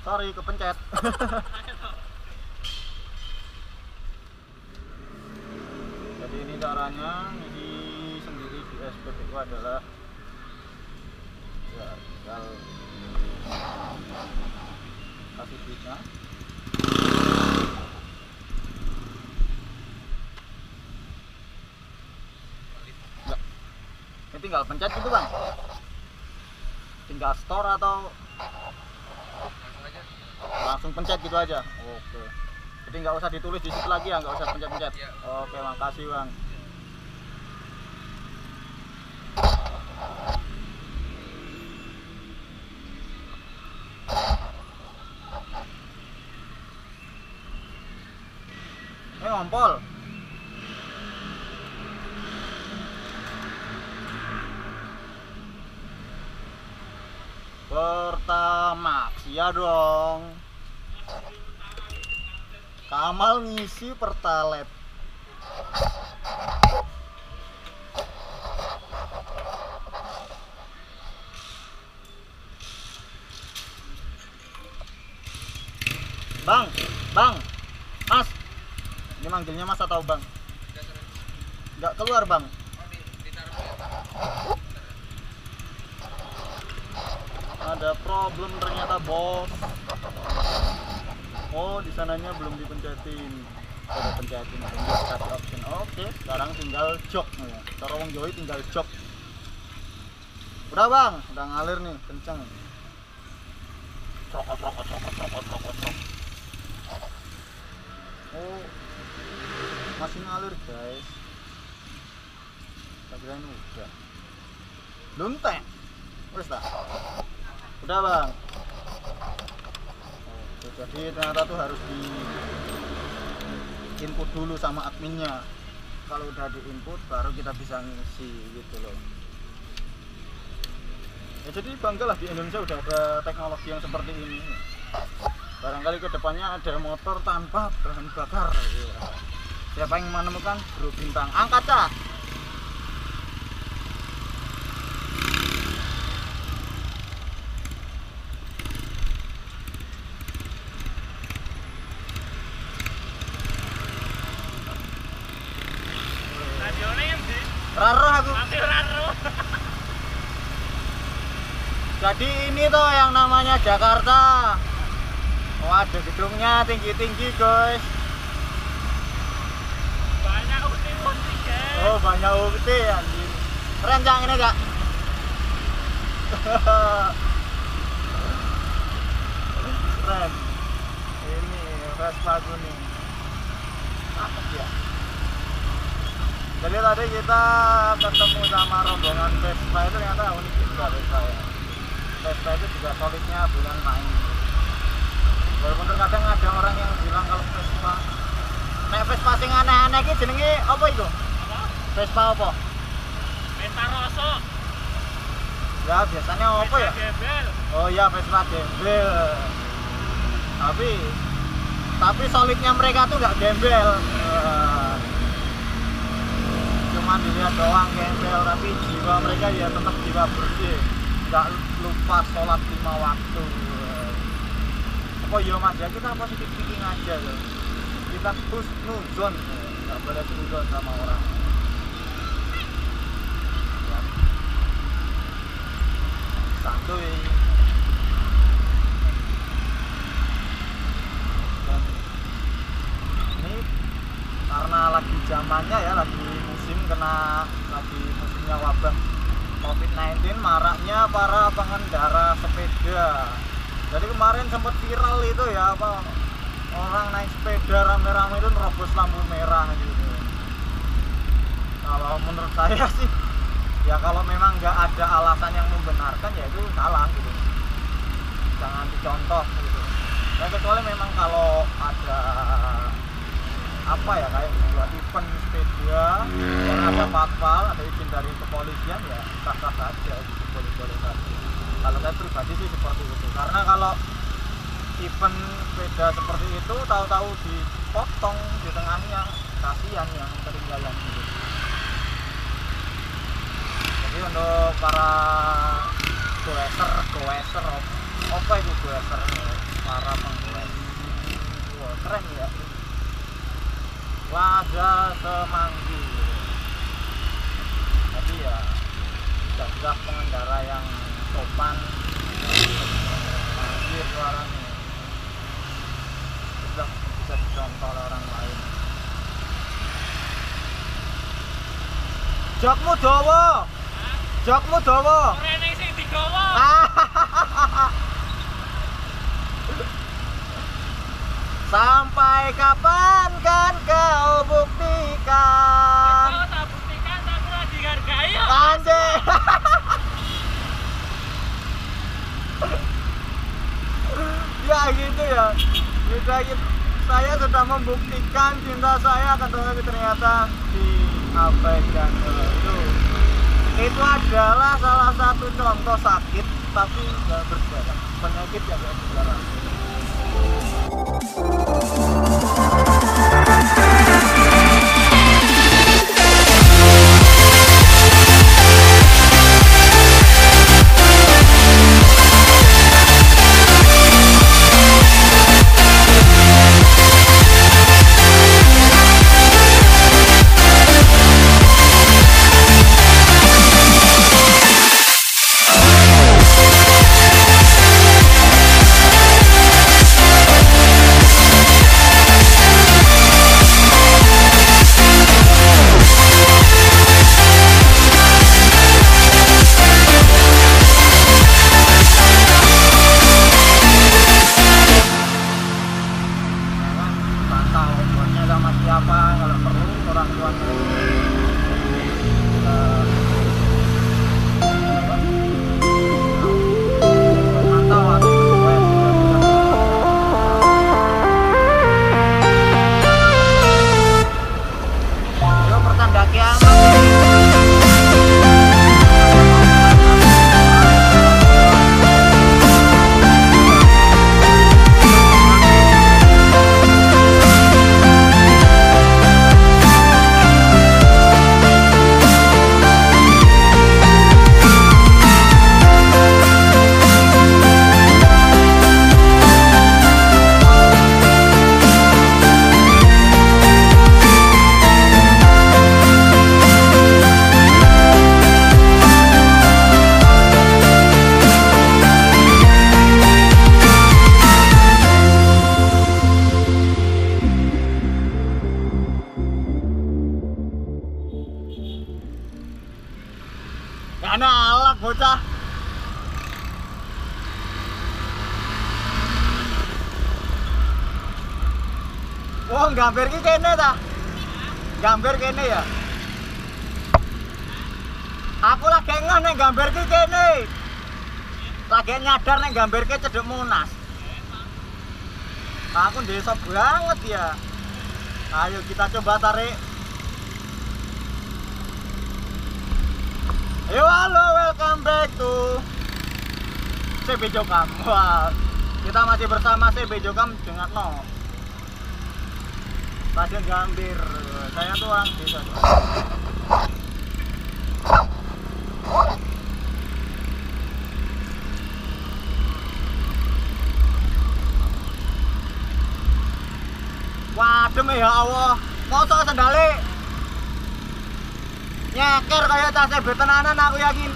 Sorry, kepencet. Jadi ini caranya, ini sendiri di SPBU adalah ya tinggal kasih duitnya. Enggak. Ini tinggal pencet gitu bang. Tinggal store atau langsung pencet gitu aja. Oke. Jadi nggak usah ditulis di situ lagi ya, nggak usah pencet-pencet. Oke, makasih bang. Ini ngompol. Pertamax ya dong. Kamal ngisi Pertalite. Bang, Mas. Ini manggilnya Mas atau Bang? Nggak keluar bang. Ada problem ternyata bos. Oh, di sananya belum dipencetin. Udah pencetin, kasih option. Oke, sekarang tinggal jok. Cara wong Jawa tinggal jok. Udah bang, udah ngalir nih, kenceng. Oh, masih ngalir guys. Tak kirain udah. Luntek. Wes dah. Udah bang. Oke, jadi ternyata tuh harus di input dulu sama adminnya. Kalau udah di input baru kita bisa ngisi gitu loh. Ya jadi banggalah di Indonesia udah ada teknologi yang seperti ini. Barangkali kedepannya ada motor tanpa bahan bakar. Siapa yang menemukan Bro Bintang? Angkat cah. Raro aku. Jadi ini tuh yang namanya Jakarta. Oh, ada gedungnya tinggi-tinggi guys. Banyak ukti-ukti guys. Oh, banyak ukti anjir. Keren Cang ini Kak. Keren. Ini Vespa kuning. Cakep ya. Jadi tadi kita ketemu sama rombongan Vespa itu ternyata unik juga Vespa ya. Vespa itu juga solidnya bulan main. Walaupun terkadang ada orang yang bilang kalau Vespa, nek Vespa sing aneh-aneh iki jenenge apa itu? Apa? Vespa apa? Vespa Rosso. Ya biasanya apa ya? Gembel. Oh iya Vespa gembel. Tapi solidnya mereka tuh nggak gembel. Cuman dilihat doang gembel, tapi jiwa mereka ya tetap jiwa bersih. Nggak lupa sholat 5 waktu. Oh iya mas ya, kita positif thinking aja loh. Kita terus nuzon, nggak boleh nuzon sama orang. Ya. Santuy. Ini karena lagi zamannya ya, lagi musimnya wabah COVID-19, maraknya para pengendara sepeda. Jadi kemarin sempat viral itu ya, apa orang naik sepeda rame-rame itu nerobos lampu merah gitu. Kalau menurut saya sih ya kalau memang nggak ada alasan yang membenarkan ya itu salah gitu. Jangan dicontoh gitu. Ya kecuali memang kalau ada apa ya kayak buat event sepeda yang ada patwal, ada izin dari kepolisian ya sah-sah saja gitu, boleh-boleh saja. Kalau saya pribadi sih seperti itu, karena kalau event sepeda seperti itu tahu-tahu dipotong di tengahnya, kasihan yang ketinggalan gitu. Jadi untuk para goeser Apa itu blaster para penggoes? Wah, keren ya. Waja Semanggi. Tapi ya sudah pengendara yang sopan, manggil suaranya, sudah bisa dicontoh oleh orang lain. Jokmu dawa. Jokmu dawa. Rene sing digawa. Sampai kapan kan kau buktikan? Kau tak buktikan tapi ora dihargai. Anjir. Ya gitu ya. Saya sudah membuktikan cinta saya akan tapi ternyata diabaikan. Itu adalah salah satu contoh sakit tapi nggak berdarah, penyakit yang nggak berdarah. Ana alak bocah. Wah, gambar ki kene ta? Gambar kene ya. Aku lagi ngeh ning gambar ki kene. Lagi nyadar ning gambar ki cedhek Monas. Aku desa banget ya. Ayo kita coba tarik. Yo, halo, welcome back to CB Jokam. Wah, kita masih bersama CB Jokam dengan Stasiun Gambir. Saya tuh orang desa. Waduh ya Allah, motor sendale nyeker kayak tas betenanan aku yakin.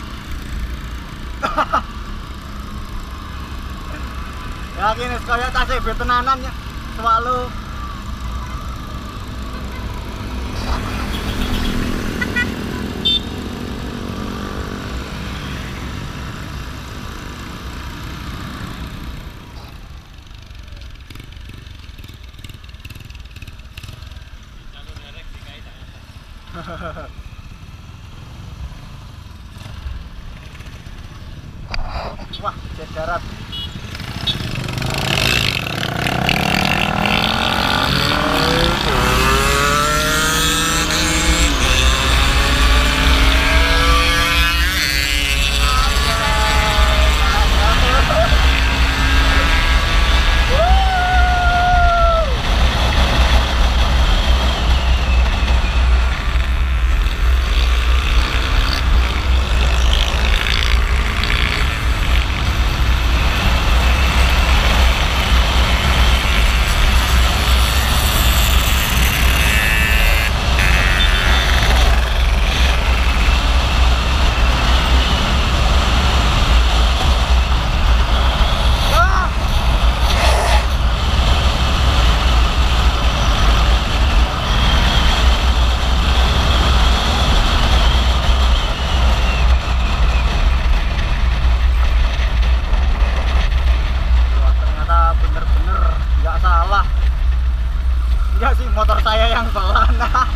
Yakin kayak tas betenanan ya, selalu. Wah, jet darat. Nah,